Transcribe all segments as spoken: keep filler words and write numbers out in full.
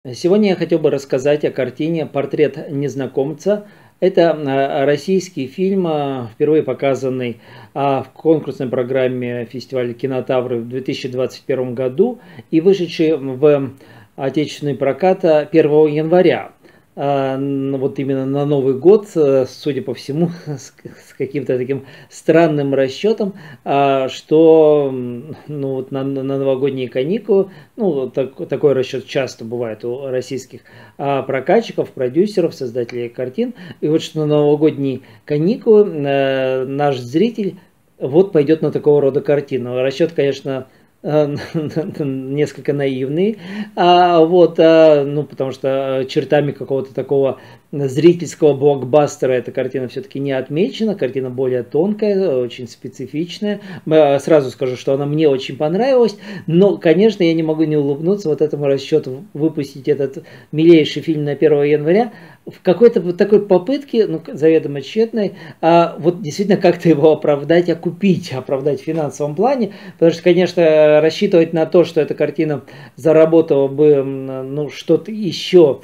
Сегодня я хотел бы рассказать о картине "Портрет незнакомца". Это а, российский фильм, а, впервые показанный а, в конкурсной программе фестиваля "Кинотавры" в две тысячи двадцать первом году и вышедший в отечественный прокат а, первого января. А, н- Вот именно на Новый год, э, судя по всему, с к- с каким-то таким странным расчетом, а, что м, ну, вот на, на новогодние каникулы, ну, вот так- такой расчет часто бывает у российских а, прокатчиков, продюсеров, создателей картин. И вот что на новогодние каникулы э, наш зритель вот пойдет на такого рода картину. Расчет, конечно, э, несколько наивный, а, вот, а, ну, потому что чертами какого-то такого зрительского блокбастера эта картина все-таки не отмечена, картина более тонкая, очень специфичная. М, Сразу скажу, что она мне очень понравилась, но, конечно, я не могу не улыбнуться вот этому расчету выпустить этот милейший фильм на первого января в какой-то вот такой попытке, ну, заведомо тщетной, а, вот действительно как-то его оправдать, окупить, оправдать в финансовом плане, потому что, конечно, рассчитывать на то, что эта картина заработала бы, ну, что-то еще,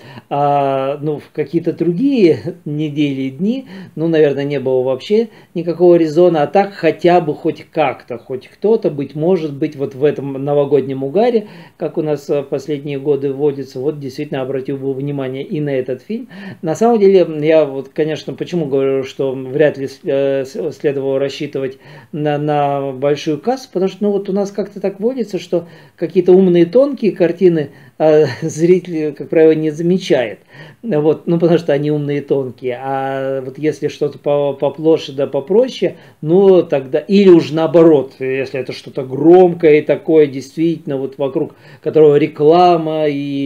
а, ну, в какие-то другие недели и дни, ну, наверное, не было вообще никакого резона, а так хотя бы хоть как-то, хоть кто-то, быть может быть, вот в этом новогоднем угаре, как у нас в последние годы вводится, вот действительно обратил бы внимание и на этот фильм. На самом деле, я вот, конечно, почему говорю, что вряд ли э, следовало рассчитывать на, на большую кассу, потому что, ну, вот у нас как-то так водится, что какие-то умные тонкие картины э, зритель, как правило, не замечает. Вот, ну, потому что они умные и тонкие. А вот если что-то по, поплоше да попроще, ну, тогда... Или уж наоборот, если это что-то громкое и такое, действительно, вот вокруг которого реклама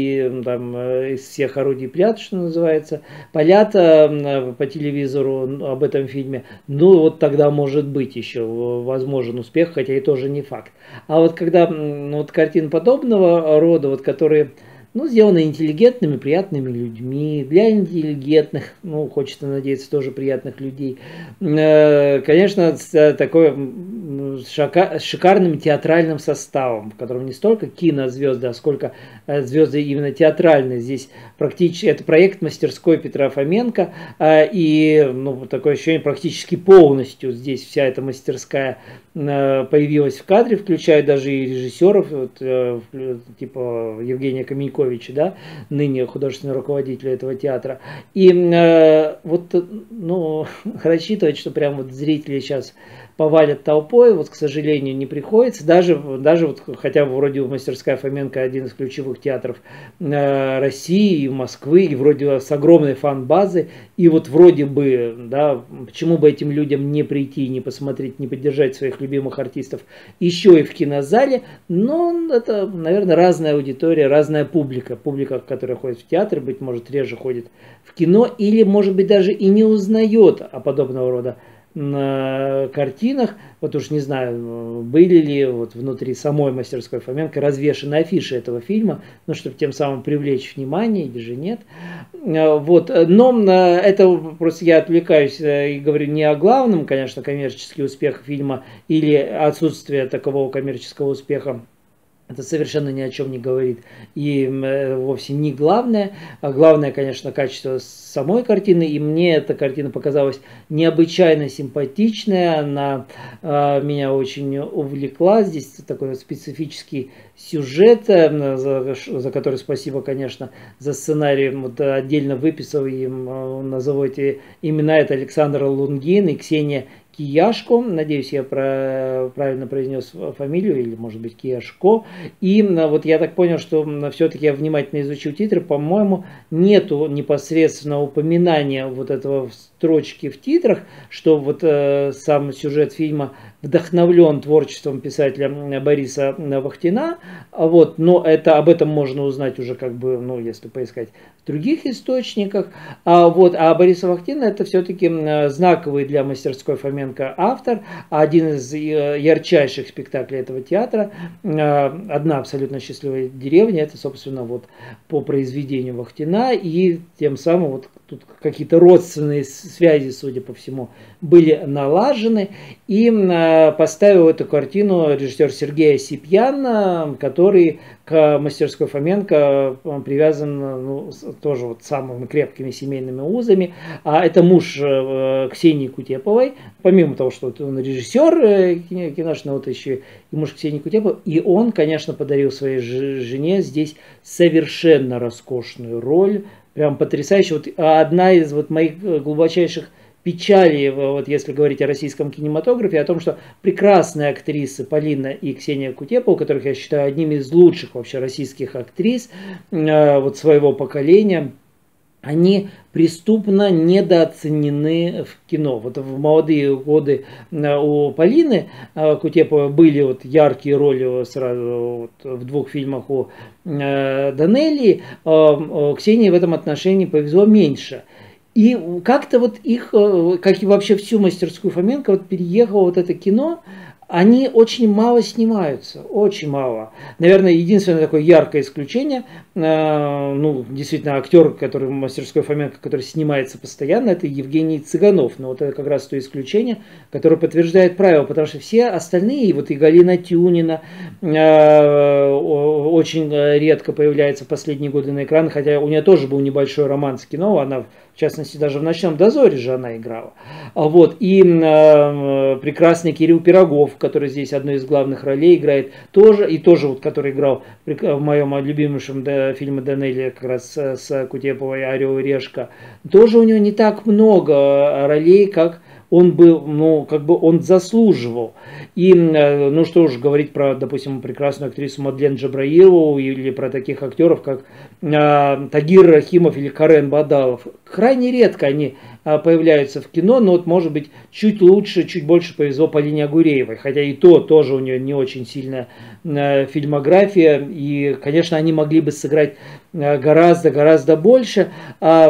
и там э, из всех орудий пляд, что называется, палят э, по телевизору об этом фильме, ну, вот тогда может быть еще возможен успех, хотя и тоже не факт. А вот когда ну, вот картины подобного рода, вот которые ну, сделаны интеллигентными, приятными людьми, для интеллигентных, ну, хочется надеяться, тоже приятных людей. Э, Конечно, с такой шика- шикарным театральным составом, в котором не столько кинозвезды, а сколько э, звезды именно театральные. Здесь практически это проект мастерской Петра Фоменко, э, и ну, такое ощущение практически полностью здесь вся эта мастерская э, появилась в кадре, включая даже и режиссеров, вот, э, типа Евгения Каменьковича, да, ныне художественного руководителя этого театра. И э, вот, ну, рассчитывать, что прям вот зрители сейчас повалят толпой, вот, к сожалению, не приходится. Даже, даже вот, хотя бы вроде мастерская Фоменко один из ключевых театров э, России и Москвы, и вроде с огромной фан-базой, и вот вроде бы, да, почему бы этим людям не прийти, не посмотреть, не поддержать своих любимых артистов еще и в кинозале, но это, наверное, разная аудитория, разная публика. Публика, которая ходит в театр, быть может, реже ходит в кино, или, может быть, даже и не узнает о подобного рода на картинах. Вот уж не знаю, были ли вот внутри самой мастерской Фоменко развешаны афиши этого фильма, ну, чтобы тем самым привлечь внимание, или же нет. Вот. Но это просто я отвлекаюсь и говорю не о главном, конечно, коммерческий успех фильма или отсутствие такового коммерческого успеха. Это совершенно ни о чем не говорит и э, вовсе не главное. А главное, конечно, качество самой картины. И мне эта картина показалась необычайно симпатичная. Она э, меня очень увлекла. Здесь такой вот специфический сюжет, э, за, за который спасибо, конечно, за сценарий. Вот отдельно выписал им, э, назовите имена. Это Александр Лунгин и Ксения Кияшко, надеюсь, я про, правильно произнес фамилию, или, может быть, Кияшко. И вот я так понял, что все-таки я внимательно изучил титры, по-моему, нету непосредственного упоминания вот этого в строчке в титрах, что вот э, сам сюжет фильма вдохновлен творчеством писателя Бориса Вахтина, вот, но это, об этом можно узнать уже, как бы, ну, если поискать в других источниках. А, вот, а Бориса Вахтина это все-таки знаковый для мастерской Фоменко Фоменко автор, а один из ярчайших спектаклей этого театра «Одна абсолютно счастливая деревня», это, собственно, вот по произведению Вахтина, и тем самым вот тут какие-то родственные связи, судя по всему, были налажены, и поставил эту картину режиссер Сергей Осипьян, который к мастерской Фоменко привязан, ну, тоже вот самыми крепкими семейными узами. А это муж Ксении Кутеповой, помимо того, что он режиссер киношного, вот еще и муж Ксении Кутеповой, и он, конечно, подарил своей жене здесь совершенно роскошную роль, прям потрясающе. Вот одна из вот моих глубочайших печали, вот если говорить о российском кинематографе, о том, что прекрасные актрисы Полина и Ксения Кутепова, которых я считаю одними из лучших вообще российских актрис вот своего поколения, они преступно недооценены в кино. Вот в молодые годы у Полины Кутеповой были вот яркие роли сразу вот в двух фильмах у Данелии. Ксении в этом отношении повезло меньше. И как-то вот их, как и вообще всю мастерскую Фоменко, вот переехало вот это кино, они очень мало снимаются, очень мало. Наверное, единственное такое яркое исключение, э, ну, действительно, актер, который в мастерской Фоменко, который снимается постоянно, это Евгений Цыганов. Но вот это как раз то исключение, которое подтверждает правило, потому что все остальные, вот и Галина Тюнина э, очень редко появляется в последние годы на экране, хотя у нее тоже был небольшой роман с кино, она, в частности, даже в «Ночном дозоре» же она играла. Вот. И э, прекрасный Кирилл Пирогов, который здесь одну из главных ролей играет, тоже, и тоже вот, который играл в моем любимейшем да, фильме Данелия, как раз с, с Кутеповой «Орел и решка», тоже у него не так много ролей, как он был, ну, как бы он заслуживал. И, ну, что уж говорить про, допустим, прекрасную актрису Мадлен Джабраилову или про таких актеров, как э, Тагир Рахимов или Карен Бадалов. Крайне редко они э, появляются в кино, но вот, может быть, чуть лучше, чуть больше повезло Полине Агуреевой. Хотя и то тоже у нее не очень сильная э, фильмография. И, конечно, они могли бы сыграть гораздо-гораздо больше. А,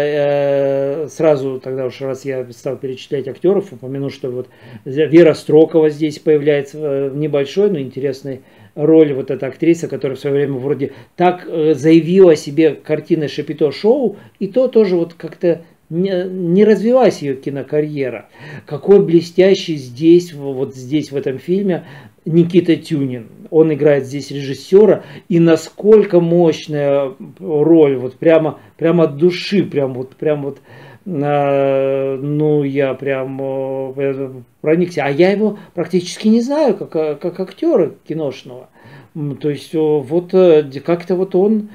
э, сразу тогда уж раз я стал перечислять актеров, упомяну, что вот Вера Строкова здесь появляется в небольшой, но интересной роли. Вот эта актриса, которая в свое время вроде так заявила о себе картиной «Шапито шоу», и то тоже вот как-то не, не развилась ее кинокарьера. Какой блестящий здесь, вот здесь в этом фильме Никита Тюнин. Он играет здесь режиссера, и насколько мощная роль, вот прямо, прямо от души, прям вот, прям вот, э, ну я прям э, проникся. А я его практически не знаю, как, как актера киношного. То есть вот как-то вот он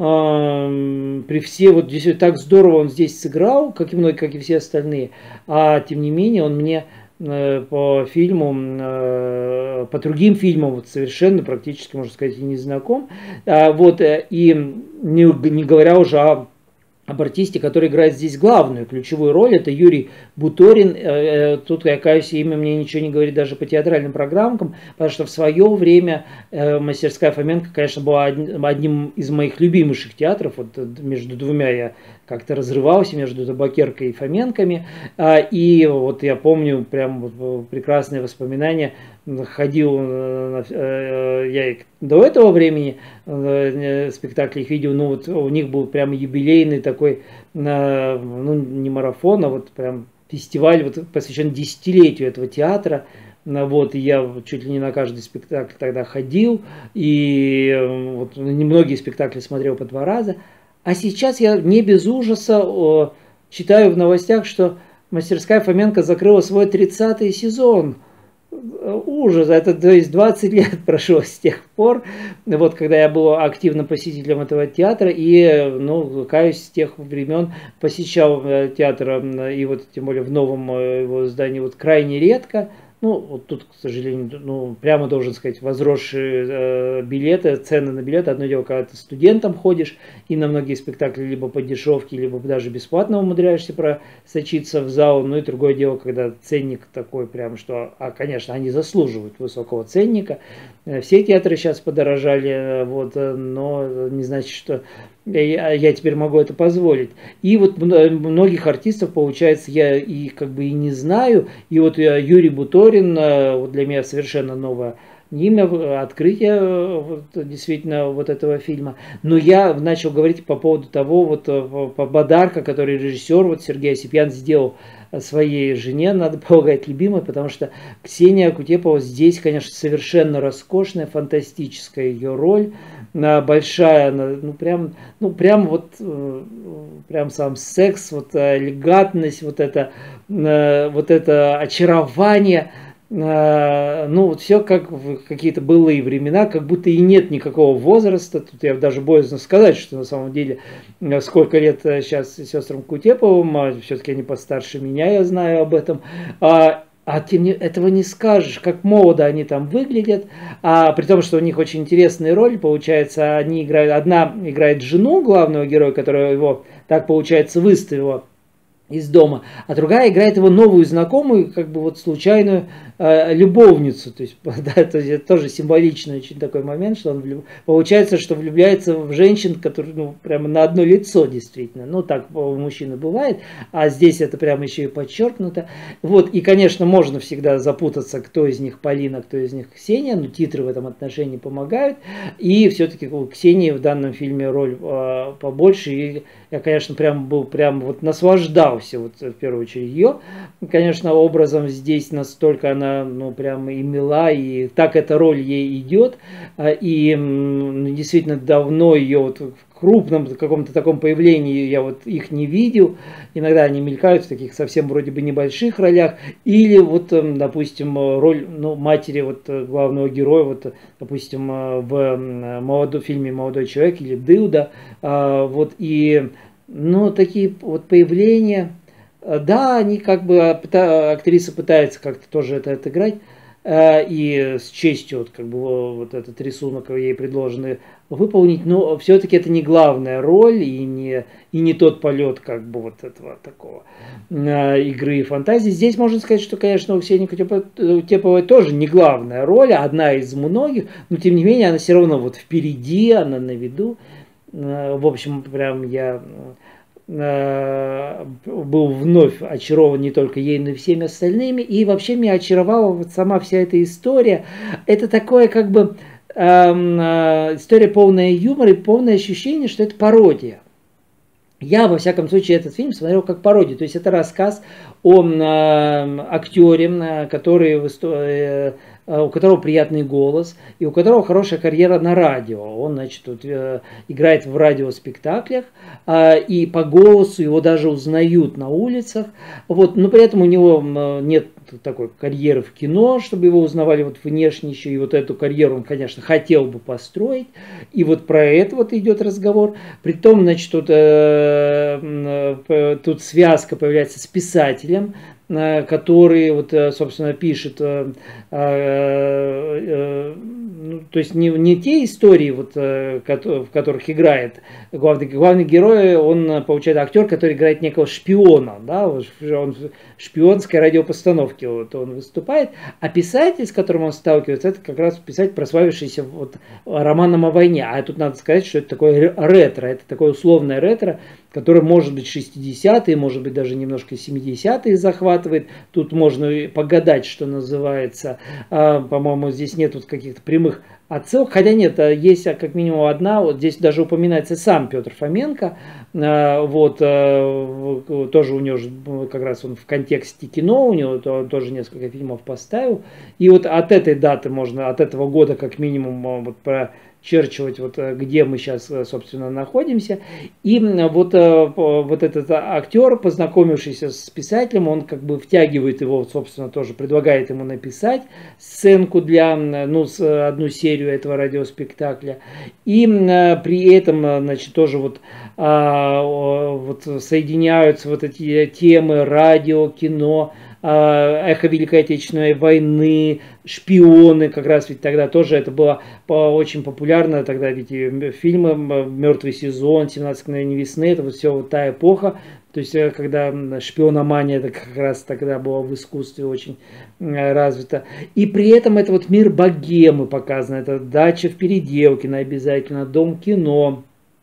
э, при все, вот действительно так здорово он здесь сыграл, как и многие, как и все остальные, а тем не менее он мне по фильму, по другим фильмам вот совершенно практически, можно сказать, и не знаком. Вот, и не, не говоря уже о об артисте, который играет здесь главную, ключевую роль, это Юрий Буторин. Тут, я каюсь, имя мне ничего не говорит даже по театральным программкам, потому что в свое время мастерская Фоменко, конечно, была одним из моих любимейших театров. Вот между двумя я как-то разрывался, между Табакеркой и Фоменками. И вот я помню прям вот прекрасные воспоминания. Ходил, я до этого времени спектакли их видел, но вот у них был прям юбилейный такой, ну не марафон, а вот прям фестиваль, вот посвящен десятилетию этого театра. Вот, и я чуть ли не на каждый спектакль тогда ходил, и вот немногие спектакли смотрел по два раза. А сейчас я не без ужаса читаю в новостях, что мастерская Фоменко закрыла свой тридцатый сезон. Ужас, это то есть двадцать лет прошло с тех пор, вот когда я был активным посетителем этого театра, и, ну, каюсь, с тех времен посещал театр, и вот тем более в новом его здании вот крайне редко. Ну, вот тут, к сожалению, ну, прямо должен сказать, возросшие э, билеты, цены на билеты. Одно дело, когда ты студентом ходишь и на многие спектакли либо по дешевке, либо даже бесплатно умудряешься просочиться в зал. Ну и другое дело, когда ценник такой прям, что, а, конечно, они заслуживают высокого ценника. Все театры сейчас подорожали, вот, но не значит, что я, я теперь могу это позволить. И вот многих артистов, получается, я и как бы и не знаю. И вот Юрий Буторин, вот для меня совершенно новое имя, открытие вот, действительно вот этого фильма. Но я начал говорить по поводу того, вот Бадарка, который режиссер, вот Сергей Осипьян сделал своей жене, надо полагать, любимой, потому что Ксения Кутепова здесь, конечно, совершенно роскошная, фантастическая ее роль, большая, ну прям, ну прям вот, прям сам секс, вот элегантность, вот это, вот это очарование. Ну, вот все как в какие-то былые времена, как будто и нет никакого возраста. Тут я даже боязно сказать, что на самом деле сколько лет сейчас сестрам Кутеповым, все-таки они постарше меня, я знаю об этом. А, а тем не этого не скажешь, как молодо они там выглядят, а при том, что у них очень интересные роли, получается, они играют, одна играет жену главного героя, которая его, так получается, выставила из дома, а другая играет его новую знакомую, как бы вот случайную э, любовницу. То есть, да, это, это тоже символичный очень такой момент, что он влюб... получается, что влюбляется в женщин, которые, ну, прямо на одно лицо действительно. Ну, так у мужчины бывает, а здесь это прямо еще и подчеркнуто. Вот, и, конечно, можно всегда запутаться, кто из них Полина, кто из них Ксения, но титры в этом отношении помогают. И все-таки у Ксении в данном фильме роль э, побольше, и я, конечно, прям был прям вот наслаждался вот в первую очередь ее, конечно, образом здесь настолько она, ну, прям и мила, и так эта роль ей идет, и действительно давно ее вот в крупном каком-то таком появлении я вот их не видел, иногда они мелькают в таких совсем вроде бы небольших ролях, или вот, допустим, роль, ну, матери вот главного героя, вот, допустим, в молодом фильме «Молодой человек» или «Дылда», вот, и ну, такие вот появления, да, они как бы, актриса пытается как-то тоже это отыграть, и с честью вот, как бы, вот этот рисунок ей предложено выполнить, но все-таки это не главная роль и не, и не тот полет как бы вот этого такого игры и фантазии. Здесь можно сказать, что, конечно, у Ксении Кутеповой тоже не главная роль, а одна из многих, но тем не менее она все равно вот впереди, она на виду. В общем, прям я был вновь очарован не только ей, но и всеми остальными. И вообще меня очаровала вот сама вся эта история. Это такое как бы история полная юмора и полное ощущение, что это пародия. Я, во всяком случае, этот фильм смотрел как пародию. То есть это рассказ о актере, который выступает, у которого приятный голос и у которого хорошая карьера на радио. Он, значит, вот, э, играет в радиоспектаклях, э, и по голосу его даже узнают на улицах. Вот, но при этом у него э, нет такой карьеры в кино, чтобы его узнавали вот внешне еще. И вот эту карьеру он, конечно, хотел бы построить. И вот про это вот идет разговор. Притом, значит, тут, э, э, тут связка появляется с писателем, который, вот, собственно, пишет, э, э, ну, то есть не, не те истории, вот, э, в которых играет главный, главный герой, он, получается, актер, который играет некого шпиона, да, он в шпионской радиопостановке вот, он выступает, а писатель, с которым он сталкивается, это как раз писатель, прославившийся вот, романом о войне. А тут надо сказать, что это такое ретро, это такое условное ретро, которое может быть шестидесятые, может быть даже немножко семидесятые захватывает. Тут можно погадать, что называется. А, по-моему, здесь нет вот каких-то прямых отсылок. Хотя нет, есть как минимум одна. Вот здесь даже упоминается сам Петр Фоменко. А, вот, а, тоже у него как раз он в контексте кино, у него он тоже несколько фильмов поставил. И вот от этой даты можно, от этого года как минимум вот про черчивать, вот, где мы сейчас, собственно, находимся. И вот, вот этот актер, познакомившийся с писателем, он как бы втягивает его, собственно, тоже предлагает ему написать сценку для, ну, одну серию этого радиоспектакля. И при этом, значит, тоже вот, вот соединяются вот эти темы радио, кино, эхо Великой Отечественной войны, шпионы, как раз ведь тогда тоже это было очень популярно, тогда ведь и фильмы «Мертвый сезон», «семнадцать мгновений весны», это вот все вот та эпоха, то есть когда шпиономания, это как раз тогда была в искусстве очень развита. И при этом это вот мир богемы показан, это дача в Переделкино обязательно, дом кино.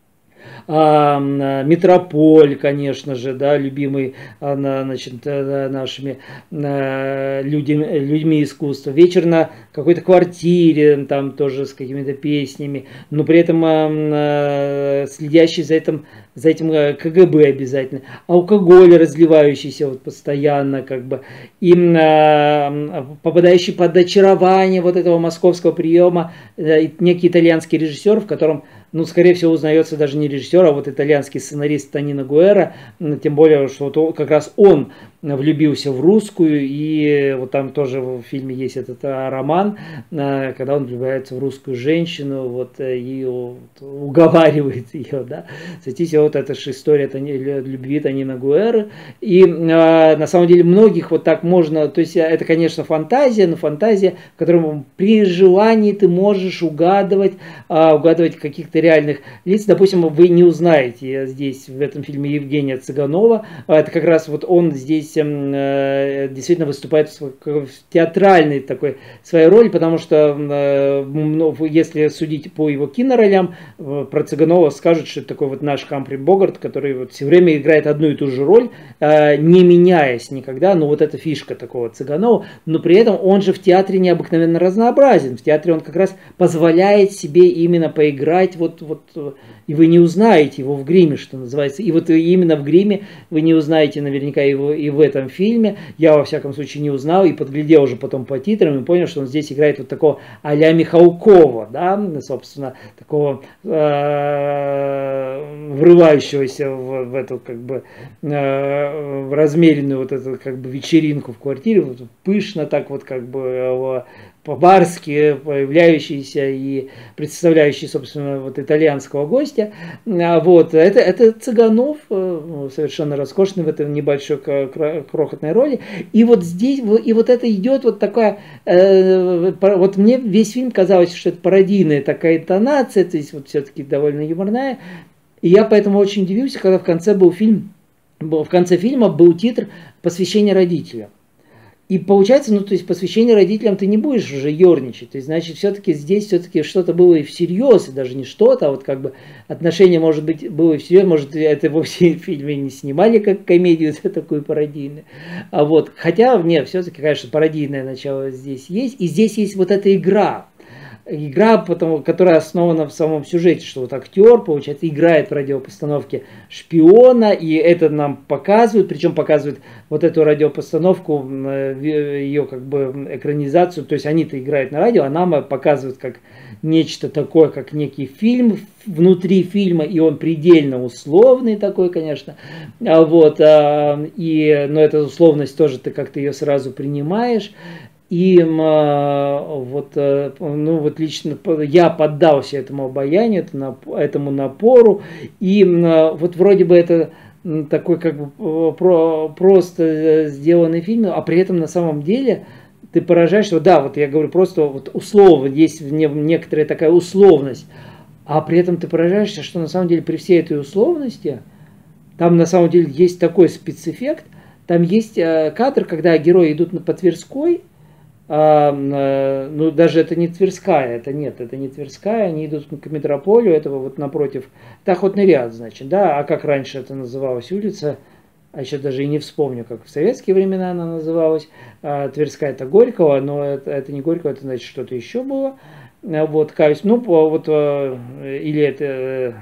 А, Метрополь, конечно же, да, любимый, значит, нашими людьми, людьми искусства. Вечер на какой-то квартире, там тоже с какими-то песнями, но при этом следящий за этим, за этим КГБ обязательно. Алкоголь разливающийся вот постоянно, как бы, и попадающий под очарование вот этого московского приема некий итальянский режиссер, в котором, ну, скорее всего, узнается даже не режиссер, а вот итальянский сценарист Тонино Гуэра, тем более, что вот как раз он влюбился в русскую, и вот там тоже в фильме есть этот роман, когда он влюбляется в русскую женщину, вот, и вот, уговаривает ее, да. Кстати, вот эта же история любви Тонино Гуэры, и на самом деле многих вот так можно, то есть это, конечно, фантазия, но фантазия, в которой при желании ты можешь угадывать, угадывать каких-то реальных лиц. Допустим, вы не узнаете здесь, в этом фильме, Евгения Цыганова. Это как раз вот он здесь э, действительно выступает в театральной такой своей роли, потому что, э, ну, если судить по его киноролям, э, про Цыганова скажут, что это такой вот наш Хамфри Богарт, который вот все время играет одну и ту же роль, э, не меняясь никогда. Ну, вот эта фишка такого Цыганова. Но при этом он же в театре необыкновенно разнообразен. В театре он как раз позволяет себе именно поиграть вот Вот, и вы не узнаете его в гриме, что называется. И вот именно в гриме вы не узнаете наверняка его и в этом фильме. Я, во всяком случае, не узнал и подглядел уже потом по титрам и понял, что он здесь играет вот такого а-ля Михалкова, да, собственно, такого э, врывающегося в, в эту, как бы, э, в размеренную вот эту, как бы, вечеринку в квартире, вот, пышно так вот, как бы, по-барски появляющийся и представляющий, собственно, вот итальянского гостя. Вот. Это, это Цыганов, совершенно роскошный в этой небольшой крохотной роли. И вот здесь, и вот это идет вот такая, вот мне весь фильм казалось, что это пародийная такая интонация, то есть вот все-таки довольно юморная. И я поэтому очень удивился, когда в конце был фильм, в конце фильма был титр «Посвящение родителям». И получается, ну, то есть посвящение родителям ты не будешь уже ерничать. То есть, значит, все-таки здесь все-таки что-то было и всерьез, и даже не что-то, а вот как бы отношение, может быть, было и всерьез, может, это вовсе в фильме не снимали как комедию, это такую пародийную. А вот, хотя, нет, все-таки, конечно, пародийное начало здесь есть, и здесь есть вот эта игра. Игра, потому, которая основана в самом сюжете, что вот актер, получается, играет в радиопостановке шпиона, и это нам показывают, причем показывают вот эту радиопостановку, ее как бы экранизацию, то есть они-то играют на радио, а нам показывают как нечто такое, как некий фильм внутри фильма, и он предельно условный такой, конечно, вот, и, но эта условность тоже ты как-то ее сразу принимаешь. И вот, ну, вот лично я поддался этому обаянию, этому напору. И вот вроде бы это такой как бы просто сделанный фильм, а при этом на самом деле ты поражаешься, да, вот я говорю просто вот условно, есть в нем некоторая такая условность, а при этом ты поражаешься, что на самом деле при всей этой условности там на самом деле есть такой спецэффект, там есть кадр, когда герои идут по Тверской. А, ну, даже это не Тверская, это нет, это не Тверская, они идут к Метрополю, этого вот напротив, это Охотный ряд, значит, да, а как раньше это называлась улица, а еще даже и не вспомню, как в советские времена она называлась, а, Тверская это Горького, но это, это не Горького, это значит что-то еще было, вот, каюсь, ну, вот, или это,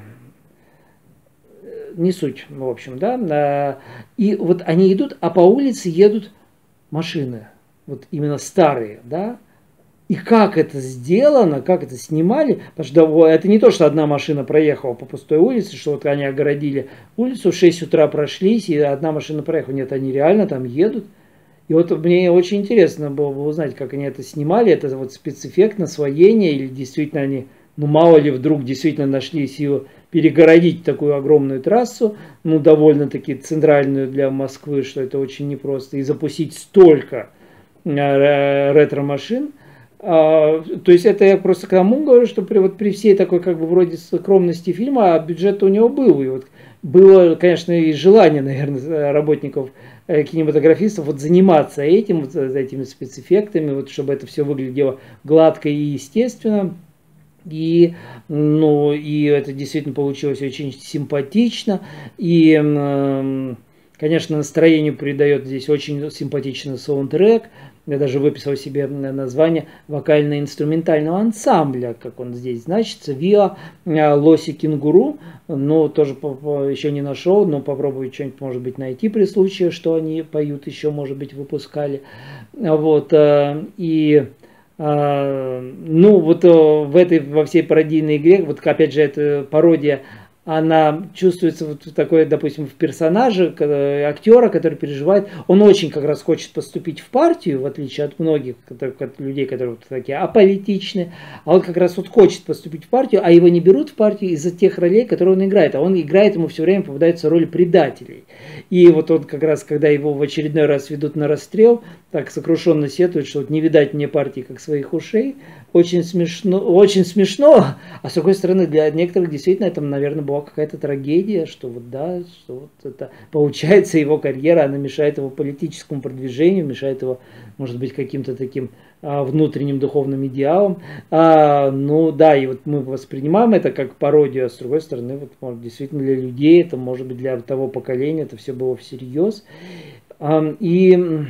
не суть, в общем, да, и вот они идут, а по улице едут машины. Вот именно старые, да, и как это сделано, как это снимали, потому что это не то, что одна машина проехала по пустой улице, что вот они огородили улицу, в шесть утра прошлись, и одна машина проехала, нет, они реально там едут, и вот мне очень интересно было бы узнать, как они это снимали, это вот спецэффект, насвоение, или действительно они, ну мало ли вдруг действительно нашли силу перегородить такую огромную трассу, ну довольно-таки центральную для Москвы, что это очень непросто, и запустить столько ретро-машин. А, то есть это я просто к тому говорю, что при, вот при всей такой как бы вроде скромности фильма, а бюджет у него был. И вот было, конечно, и желание, наверное, работников, кинематографистов вот заниматься этим, вот этими спецэффектами, вот, чтобы это все выглядело гладко и естественно. И, ну, и это действительно получилось очень симпатично. И, конечно, настроению придает здесь очень симпатичный саундтрек. Я даже выписал себе название вокально-инструментального ансамбля, как он здесь значится, Виа Лоси Кенгуру. Ну, тоже еще не нашел, но попробую что-нибудь, может быть, найти при случае, что они поют, еще, может быть, выпускали. Вот, и... Ну, вот в этой, во всей пародийной игре, вот опять же, эта пародия, она чувствуется вот такой, допустим, в персонаже, актера, который переживает, он очень как раз хочет поступить в партию, в отличие от многих людей, которые вот такие аполитичные, а он как раз вот хочет поступить в партию, а его не берут в партию из-за тех ролей, которые он играет, а он играет, ему все время попадается роль предателей. И вот он как раз, когда его в очередной раз ведут на расстрел, так сокрушенно сетует, что вот не видать мне партии как своих ушей, очень смешно, очень смешно, а с другой стороны, для некоторых действительно это, наверное, была какая-то трагедия, что вот да, что вот это получается его карьера, она мешает его политическому продвижению, мешает его, может быть, каким-то таким а, внутренним духовным идеалам. А, ну да, и вот мы воспринимаем это как пародию, а с другой стороны, вот, может, действительно для людей, это может быть для того поколения, это все было всерьез. А, и...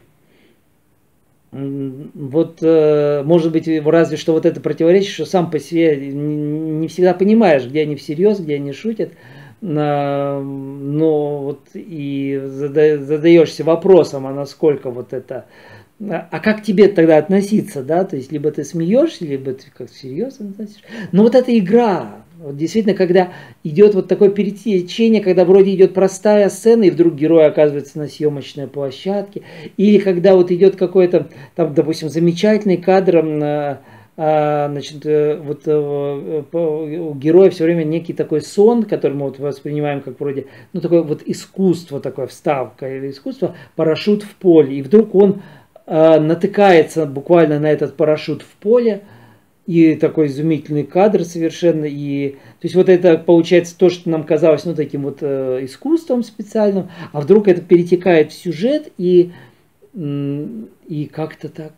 Вот, может быть, разве что вот это противоречие, что сам по себе не всегда понимаешь, где они всерьез, где они шутят, но вот и задаешься вопросом, а насколько вот это, а как тебе тогда относиться, да, то есть либо ты смеешься, либо ты как серьезно относишься, но вот эта игра, вот действительно, когда идет вот такое пересечение, когда вроде идет простая сцена, и вдруг герой оказывается на съемочной площадке, или когда вот идет какой-то, там, допустим, замечательный кадр, значит, вот у героя все время некий такой сон, который мы вот воспринимаем как вроде, ну, такое вот искусство, такое вставка или искусство, парашют в поле, и вдруг он натыкается буквально на этот парашют в поле, и такой изумительный кадр совершенно. И, то есть вот это получается то, что нам казалось, ну, таким вот э, искусством специальным, а вдруг это перетекает в сюжет, и, и как-то так,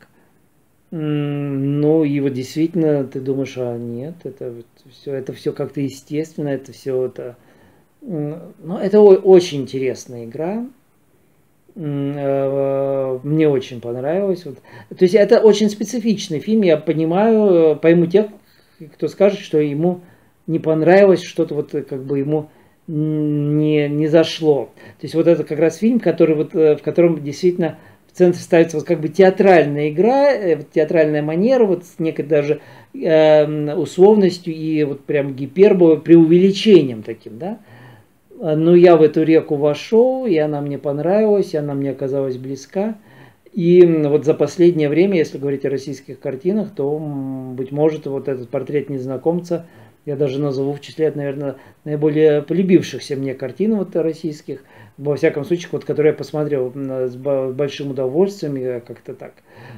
ну, и вот действительно ты думаешь, а нет, это все, это все как-то естественно, это все это, ну, это очень интересная игра. Мне очень понравилось. Вот. То есть это очень специфичный фильм. Я понимаю, пойму тех, кто скажет, что ему не понравилось, что-то вот как бы ему не, не зашло. То есть вот это как раз фильм, который вот, в котором действительно в центре ставится вот как бы театральная игра, театральная манера, вот с некой даже э, условностью и вот прям гиперболой, преувеличением таким, да. Но я в эту реку вошел, и она мне понравилась, и она мне оказалась близка. И вот за последнее время, если говорить о российских картинах, то, быть может, вот этот портрет незнакомца я даже назову в числе, наверное, наиболее полюбившихся мне картин вот российских. Во всяком случае, вот, которые я посмотрел с большим удовольствием, я как-то так.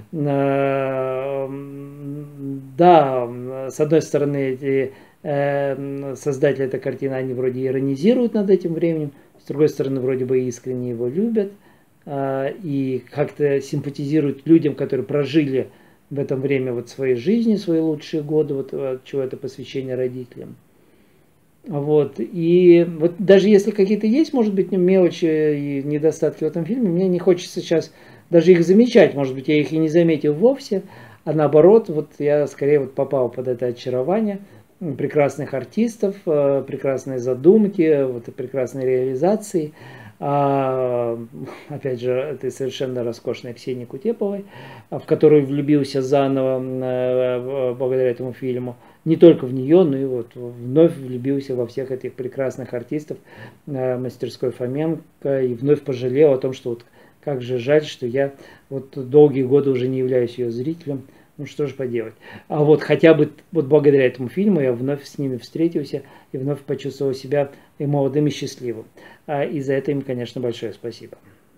Да, с одной стороны, эти создатели этой картины, они вроде иронизируют над этим временем, с другой стороны, вроде бы искренне его любят и как-то симпатизируют людям, которые прожили в этом время вот своей жизни, свои лучшие годы, вот чего это посвящение родителям. Вот, и вот даже если какие-то есть, может быть, мелочи и недостатки в этом фильме, мне не хочется сейчас даже их замечать, может быть, я их и не заметил вовсе, а наоборот, вот я скорее вот попал под это очарование прекрасных артистов, прекрасные задумки, вот и прекрасные реализации. А, опять же, этой совершенно роскошной Ксении Кутеповой, в которую влюбился заново благодаря этому фильму. Не только в нее, но и вот вновь влюбился во всех этих прекрасных артистов мастерской Фоменко и вновь пожалел о том, что вот как же жаль, что я вот долгие годы уже не являюсь ее зрителем. Ну что же поделать. А вот хотя бы вот благодаря этому фильму я вновь с ними встретился и вновь почувствовал себя и молодым, и счастливым. И за это им, конечно, большое спасибо.